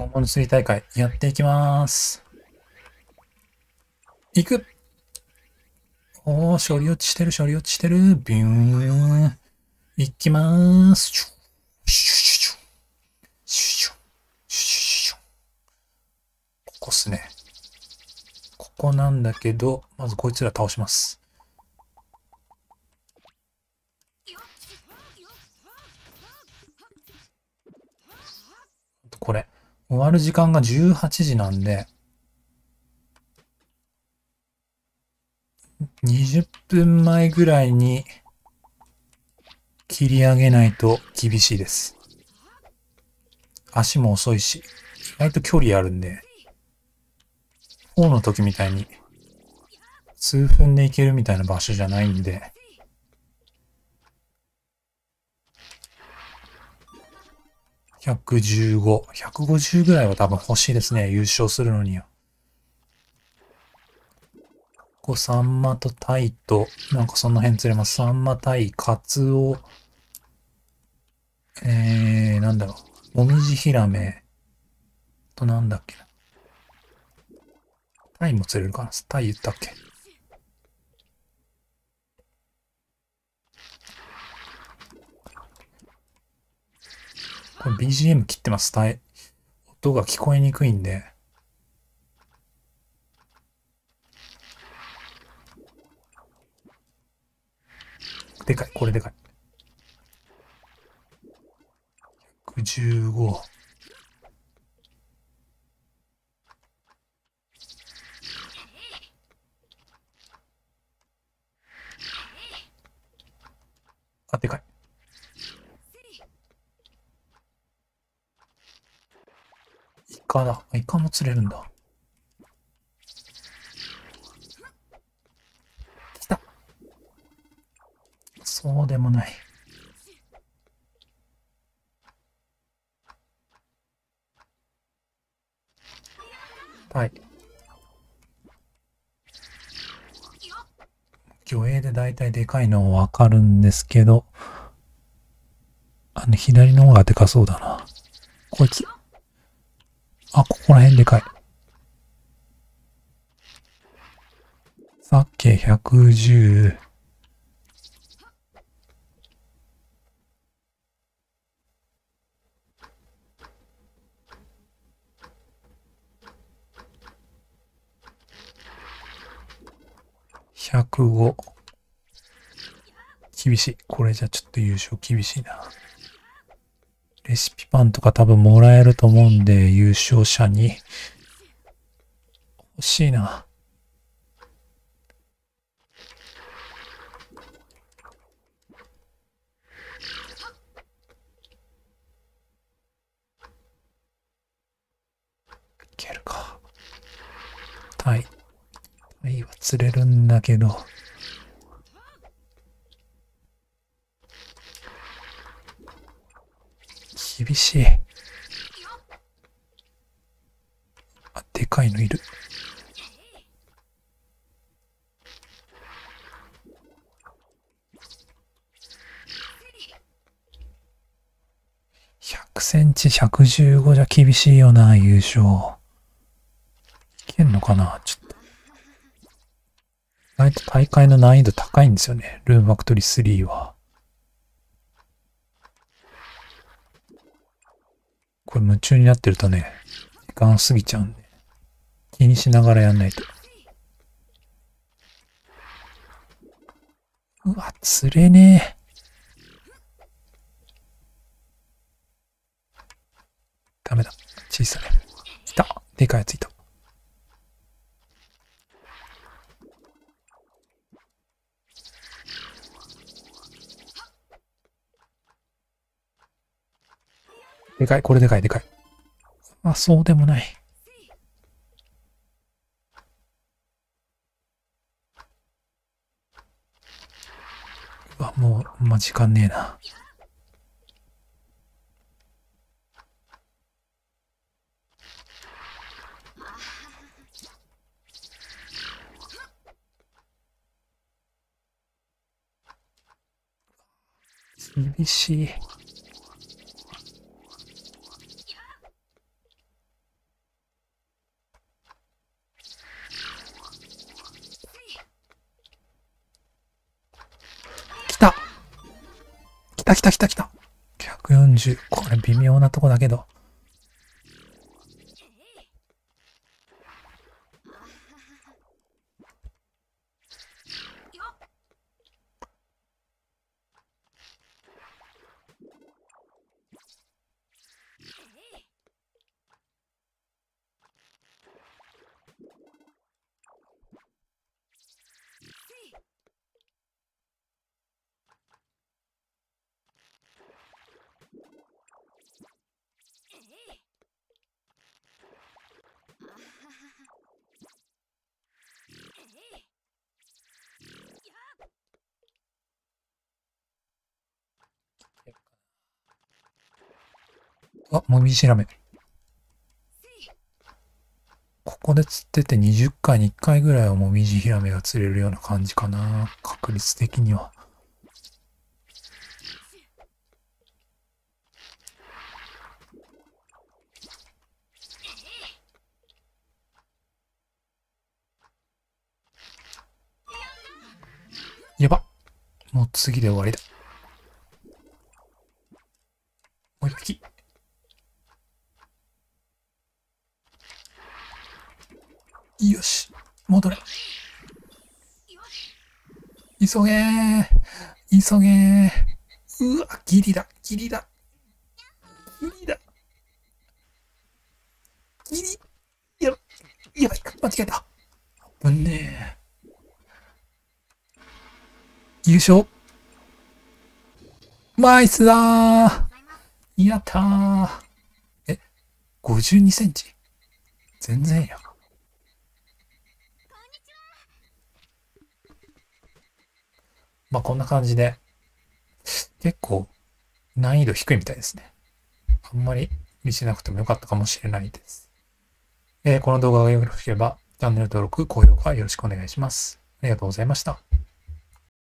モン釣り大会やっていきます。行く。おー、処理落ちしてる、処理落ちしてる。ビューン。行きまーす。シュッシュッシュッシュッシュッ。ここっすね。ここなんだけど、まずこいつら倒します。これ、終わる時間が18時なんで、20分前ぐらいに切り上げないと厳しいです。足も遅いし、意外と距離あるんで、4の時みたいに数分で行けるみたいな場所じゃないんで、115、150ぐらいは多分欲しいですね、優勝するのには。こう、サンマとタイと、なんかその辺釣れます。サンマ、タイ、カツオ、なんだろう。もみじヒラメとなんだっけな。タイも釣れるかな。タイ言ったっけ。これ BGM 切ってます。音が聞こえにくいんで。でかい。これでかい。115。あ、でかい。イカだ。イカも釣れるんだ。来た。そうでもない。はい。魚影でだいたいでかいのわかるんですけど、左の方がでかそうだな。こいつ。あ、ここら辺でかい。さっき110。105。厳しい。これじゃちょっと優勝厳しいな。レシピパンとか多分もらえると思うんで、優勝者に。欲しいな。いけるか。タイ。タイは釣れるんだけど。厳しい。あ、でかいのいる。100センチ115じゃ厳しいよな、優勝。いけんのかなちょっと。意外と大会の難易度高いんですよね。ルームファクトリー3は。これ夢中になってるとね、時間過ぎちゃうんで。気にしながらやんないと。うわ、釣れねえ。ダメだ。小さい。いた。でかいやついた。でかい。これでかい、でかい。あ、そうでもない。うわ、もう、時間ねえな。厳しい。 た来た来た来た。140。これ微妙なとこだけど。あ、もみじヒラメ。ここで釣ってて20回に1回ぐらいはもみじヒラメが釣れるような感じかな。確率的には。やば。もう次で終わりだ。もう一匹。よし。戻れ。急げー。急げー。うわ、ギリだ。ギリだ。ギリだ。ギリ。やばい。間違えた。危ねえ。優勝。ナイスだー。やったー。え、52センチ全然や。まあ、こんな感じで、結構難易度低いみたいですね。あんまり見せなくてもよかったかもしれないです。この動画がよろしければ、チャンネル登録、高評価よろしくお願いします。ありがとうございました。